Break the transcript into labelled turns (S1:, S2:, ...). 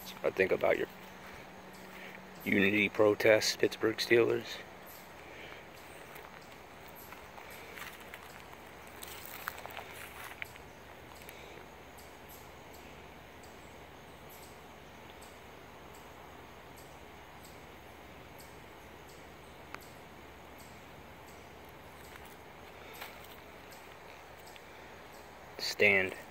S1: I think about your Unity protests, Pittsburgh Steelers. Stand.